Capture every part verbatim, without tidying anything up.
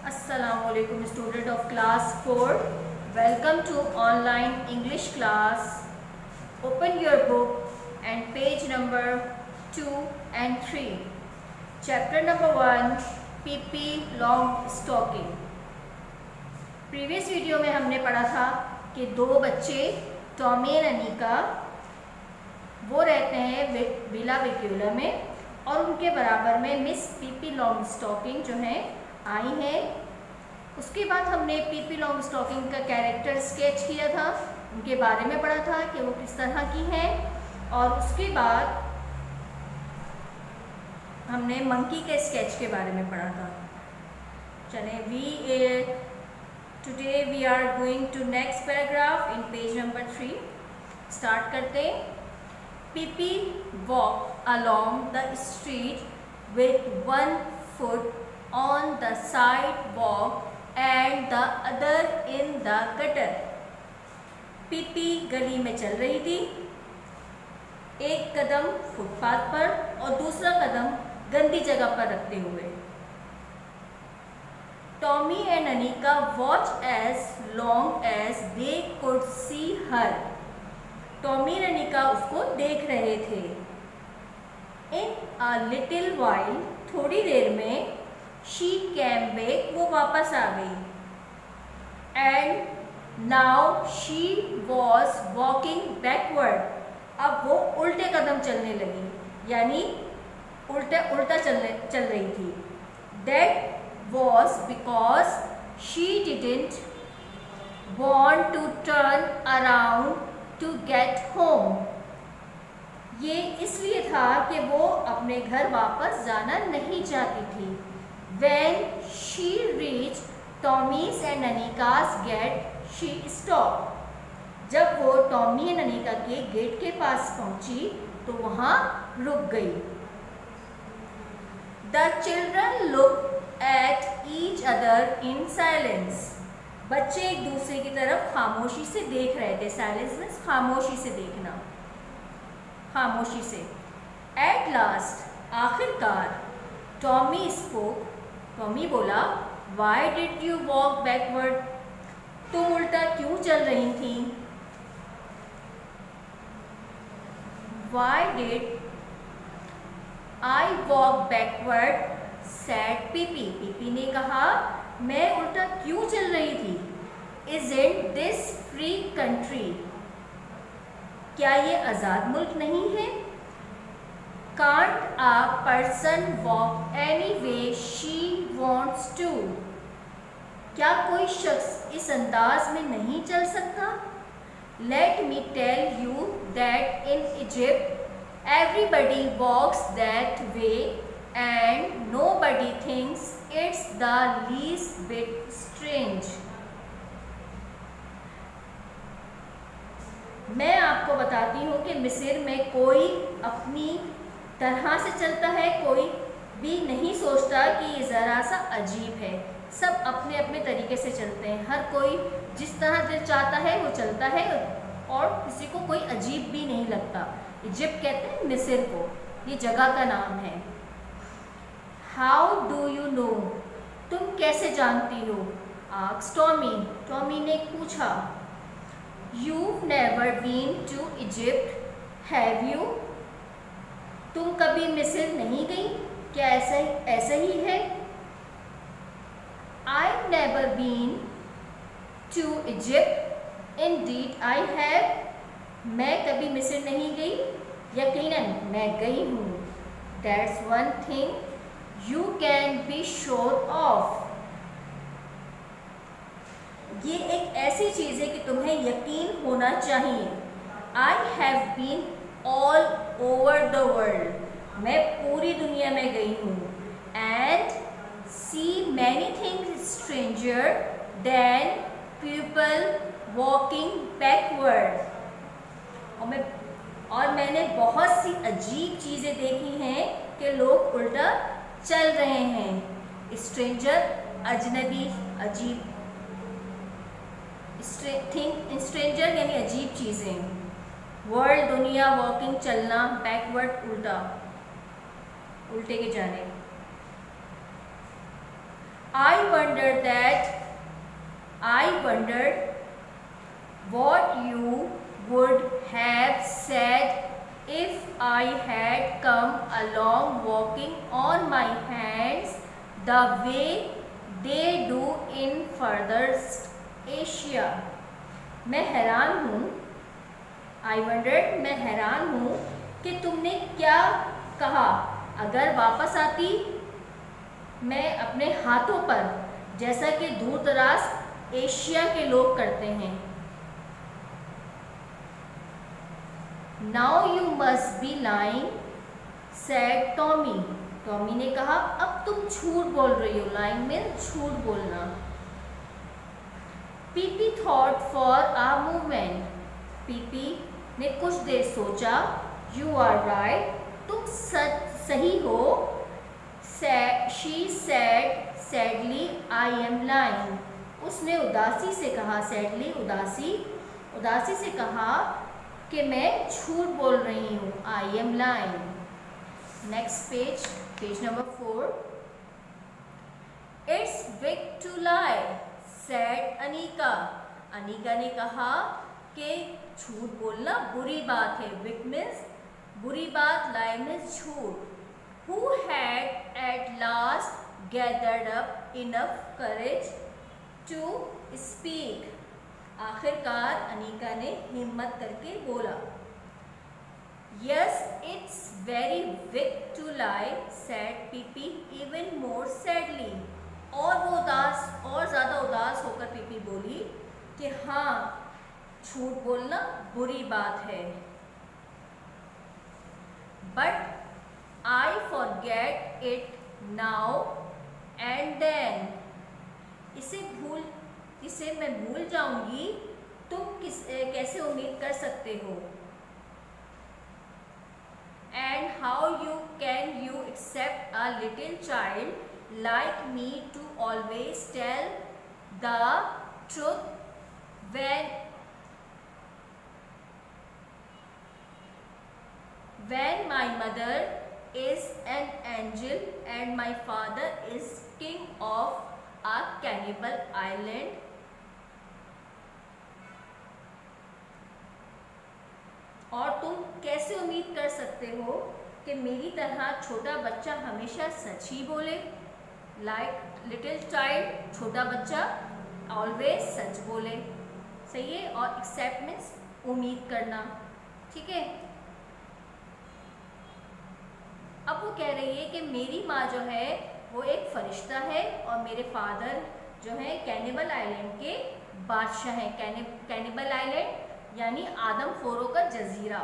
Assalamualaikum student of class four. Welcome to online English class. Open your book and page number two and three. Chapter number one, Pippi Longstocking. Previous video में हमने पढ़ा था कि दो बच्चे Tommy और अनीका वो रहते हैं विला विक्यूला में और उनके बराबर में मिस पिपी लॉन्गस्टॉकिंग जो है आई हैं। उसके बाद हमने पिपी लॉन्गस्टॉकिंग का कैरेक्टर स्केच किया था, उनके बारे में पढ़ा था कि वो किस तरह की हैं और उसके बाद हमने मंकी के स्केच के बारे में पढ़ा था। चलें, we today we are going to next paragraph in page number three. Start करते हैं। Pippi walk along the street with one foot on the sidewalk and the other in the gutter. Pippi गली में चल रही थी, एक कदम footpath पर और दूसरा कदम गंदी जगह पर रखते हुए। Tommy and Annika watch as long as they could see her. Tommy और अनीका उसको देख रहे थे। इन अ लिटिल वाइल, थोड़ी देर में, शी कैम बैक, वो वापस आ गई। And now she was walking backward, अब वो उल्टे कदम चलने लगी, यानी उल्टा उल्टा चलने चल रही थी। That was because she didn't want to turn around to get home. ये इसलिए था कि वो अपने घर वापस जाना नहीं चाहती थी। When she reached Tommy's and Anika's gate, she stopped. जब वो टॉमी और अनीका के गेट के पास पहुंची तो वहां रुक गई। The children looked at each other in silence. बच्चे एक दूसरे की तरफ खामोशी से देख रहे थे। साइलेंस मीन्स खामोशी से देखना, खामोशी से। At last, आखिरकार, टॉमी स्पोक, टॉमी बोला, why did you walk backward, तुम उल्टा क्यों चल रही थी? Why did I walk backward, said Pippi, Pippi ने कहा, मैं उल्टा क्यों चल रही थी? इज़न्ट दिस फ्री कंट्री, क्या ये आज़ाद मुल्क नहीं है? Can't a person walk any way she wants to? क्या कोई शख्स इस अंदाज में नहीं चल सकता? Let me tell you that in Egypt everybody walks that way and nobody thinks it's the least bit strange. मैं आपको बताती हूँ कि मिस्र में कोई अपनी तरह से चलता है, कोई भी नहीं सोचता कि ये ज़रा सा अजीब है। सब अपने अपने तरीके से चलते हैं, हर कोई जिस तरह दिल चाहता है वो चलता है और किसी को कोई अजीब भी नहीं लगता। इजिप्ट कहते हैं मिस्र को, ये जगह का नाम है। हाउ डू यू नो, तुम कैसे जानती हो? आस्क्ड टॉमी, टॉमी ने पूछा। You've never been to Egypt, have you? तुम कभी मिस्र नहीं गई, क्या ऐसा ऐसा ही है? I've never been to Egypt, indeed I have. मैं कभी मिस्र नहीं गई, यकीनन मैं गई हूँ। That's one thing you can be sure of. ये एक ऐसी चीज़ है कि तुम्हें यकीन होना चाहिए। I have been all over the world, मैं पूरी दुनिया में गई हूँ। And see many things stranger than people walking backward. और मैं और मैंने बहुत सी अजीब चीज़ें देखी हैं कि लोग उल्टा चल रहे हैं। स्ट्रेंजर अजनबी, अजीब, थिंग स्ट्रेंजर यानी अजीब चीज़ें। वर्ल्ड दुनिया, वॉकिंग चलना, बैकवर्ड उल्टा, उल्टे के जाने। I wondered that I wondered what you would have said if I had come along walking on my hands the way they do in furthest Asia. मैं हैरान हूँ, I wondered, मैं हैरान हूँ कि तुमने क्या कहा अगर वापस आती मैं अपने हाथों पर, जैसा कि दूर दराज एशिया के लोग करते हैं. Now you must be lying, said Tommy. Tommy ने कहा, अब तुम झूठ बोल रही हो. Lying में झूठ बोलना. Pippi thought for a moment. Pippi ने कुछ देर सोचा. You are right. तुम सच सही हो. She said sadly, I am lying. उसने उदासी से कहा. Sadly उदासी उदासी से कहा कि मैं झूठ बोल रही हूँ. I am lying. Next page, page number four. It's big to lie, said Anika. Anika ने कहा कि झूठ बोलना बुरी बात है. Big means बुरी बात, lie means झूठ. Who had at last gathered up enough courage to speak. आखिरकार अनीका ने हिम्मत करके बोला. Yes, it's very big to lie, said Pippi even more sadly. और वो उदास और ज़्यादा उदास होकर पीपी बोली कि हाँ, झूठ बोलना बुरी बात है. But I forget it now and then. इसे भूल इसे मैं भूल जाऊंगी, तुम किस कैसे उम्मीद कर सकते हो. And how you can you accept a little child like me to always tell the truth when when my mother is an angel and my father is king of a cannibal island. और तुम कैसे उम्मीद कर सकते हो कि मेरी तरह छोटा बच्चा हमेशा सच ही बोले. लाइक लिटिल चाइल्ड, छोटा बच्चा ऑलवेज सच बोले. सही है. और एक्सेप्ट मीन्स उम्मीद करना. ठीक है. अब वो कह रही है कि मेरी माँ जो है वो एक फरिश्ता है और मेरे फादर जो है कैनिबल आइलैंड के बादशाह हैं. कैनिबल आइलैंड यानी आदम खोरों का जजीरा.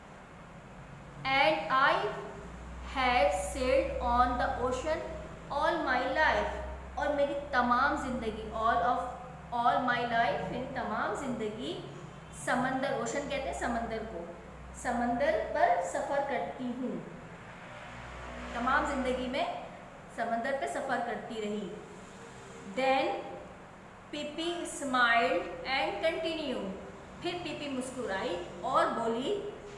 And I have sailed on the ocean all my life. और मेरी तमाम जिंदगी, all of all my life यानी तमाम जिंदगी समंदर, ओशन कहते हैं समंदर को, समंदर पर सफ़र करती हूँ. तमाम जिंदगी में समंदर पे सफ़र करती रही. Then Pippi smiled and continue. फिर पीपी मुस्कुराई और बोली.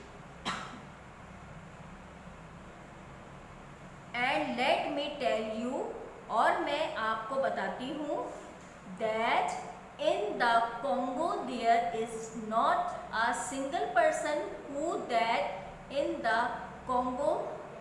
And let me tell you, और मैं आपको बताती हूँ, that in the Congo there is not a single person who that in the Congo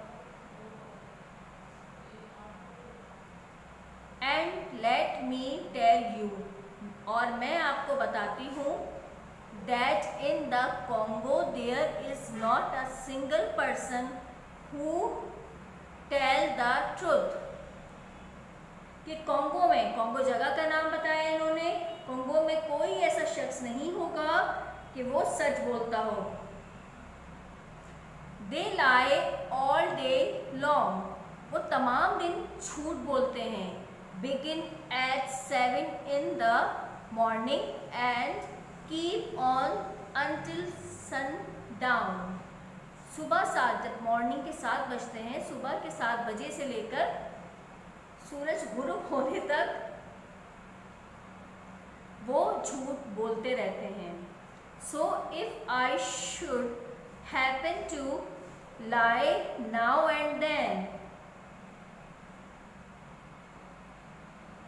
and let me tell you, और मैं आपको बताती हूँ, that in the Congo there is not a single person who tell the truth. कि Congo में, Congo जगह का नाम बताया इन्होंने, कोंगो में कोई ऐसा शख्स नहीं होगा कि वो सच बोलता हो. They lie all day long. वो तमाम दिन झूठ बोलते हैं. Begin at seven in the morning and keep on until sundown. सुबह सात, जब मॉर्निंग के सात बजते हैं, सुबह के सात बजे से लेकर सूरज गुरूब होने तक वो झूठ बोलते रहते हैं. So if I should happen to lie now and then,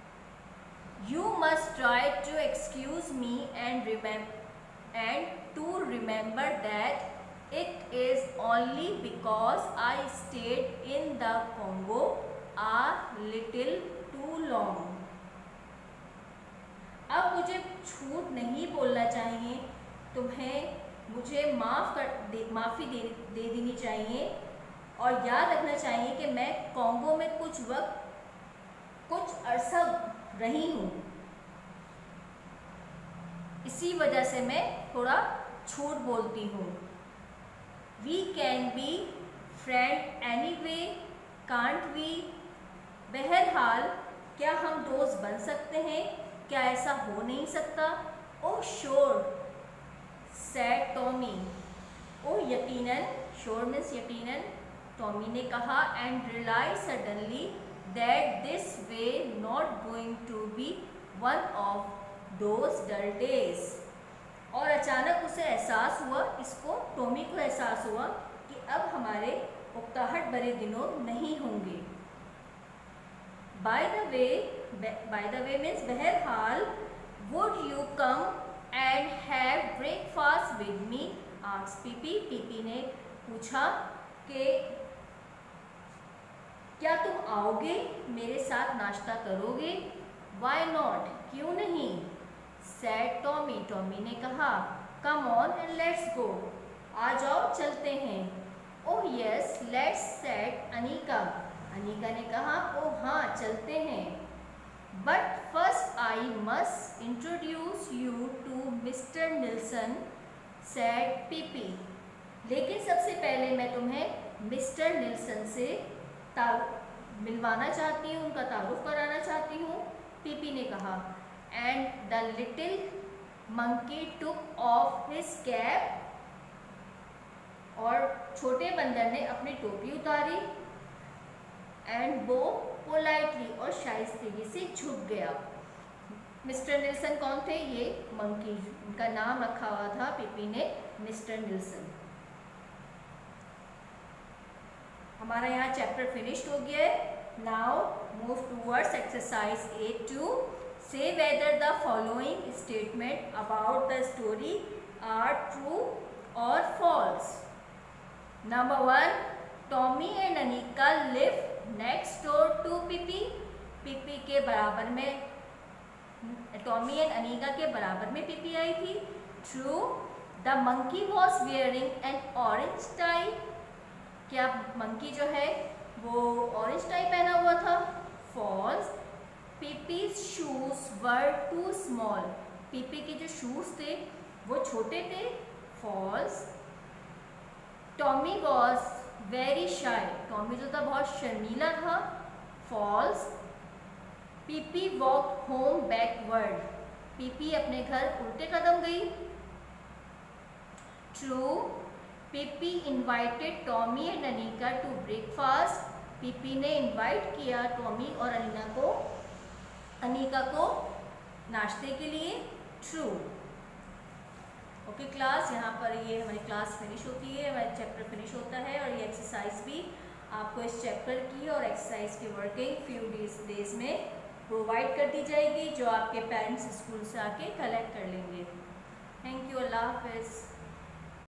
You must try to excuse me and remember and to remember that it is only because I stayed in the Congo a little too long. अब मुझे झूठ नहीं बोलना चाहिए, तुम्हें मुझे माफ़ कर दे माफ़ी दे दे देनी चाहिए और याद रखना चाहिए कि मैं कॉन्गो में कुछ वक्त कुछ अरसा रही हूँ, इसी वजह से मैं थोड़ा झूठ बोलती हूँ. We can be friend anyway can't we. बहरहाल क्या हम दोस्त बन सकते हैं, क्या ऐसा हो नहीं सकता. Oh sure said Tommy. Oh यकीनन, श्योर मीन्स यकीनन, टॉमी ने कहा. And realise suddenly that this way not going to be one of those dull days. और अचानक उसे एहसास हुआ, इसको टॉमी को एहसास हुआ कि अब हमारे उकताहट भरे दिनों नहीं होंगे. By the way, by the way means बहरहाल, would you come and have breakfast with me? asked Pippi. Pippi ने पूछा कि क्या तुम आओगे, मेरे साथ नाश्ता करोगे. वाई नॉट, क्यों नहीं. Sad Tommy. टॉमी ने कहा. Come on and let's go, आ जाओ चलते हैं. Oh yes let's said Annika. Annika ने कहा. ओह हाँ चलते हैं. But first I must introduce you to mister Nilsson said Pippi. लेकिन सबसे पहले मैं तुम्हें मिस्टर निल्सन से मिलवाना चाहती हूँ, उनका तारुफ कराना चाहती हूँ. पीपी ने कहा. And the little monkey took off his cap. और छोटे बंदर ने अपनी टोपी उतारी. एंड वो पोलाइटली और शाइस्तगी से झुक गया. मिस्टर निल्सन कौन थे, ये मंकी, उनका नाम रखा हुआ था पीपी ने मिस्टर निल्सन. हमारा यहाँ चैप्टर फिनिश्ड हो गया है. Now move towards exercise eight two. Say whether the following statement about the story are true और false. Number one, Tommy and Annika live next door to Pippi. Pippi के बराबर में, Tommy and Anika के बराबर में पीपी आई थी. True, the monkey was wearing an orange tie. क्या मंकी जो है वो ऑरेंज टाई पहना हुआ था. False, Pippi's shoes were too small. Pippi के जो शूज थे वो छोटे थे. False, Tommy was very shy. Tommy जो था बहुत शर्मीला था. False, Pippi walk home backward. Pippi अपने घर उल्टे कदम गई. True, Pippi invited Tommy and Annika to breakfast. Pippi ने इनवाइट किया टॉमी और अनीना को अनीका को नाश्ते के लिए. ट्रू. ओके क्लास, यहाँ पर ये हमारी क्लास फिनिश होती है, हमारा चैप्टर फिनिश होता है. और ये एक्सरसाइज भी आपको इस चैप्टर की और एक्सरसाइज की वर्किंग फ्यू डेज डेज में प्रोवाइड कर दी जाएगी, जो आपके पेरेंट्स स्कूल से आके कलेक्ट कर लेंगे. Thank you. अल्लाह हाफिज़.